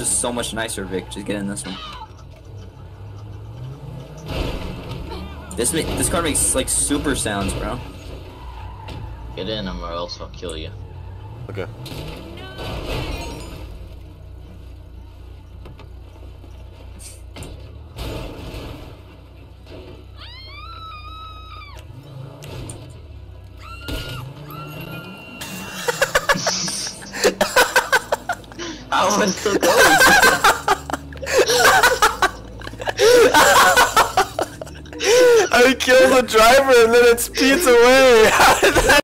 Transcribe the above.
just so much nicer, Vic. Just get in this one. This car makes like super sounds, bro. Get in him or else I'll kill you. Okay. How am I still going? I killed the driver and then it speeds away. How did that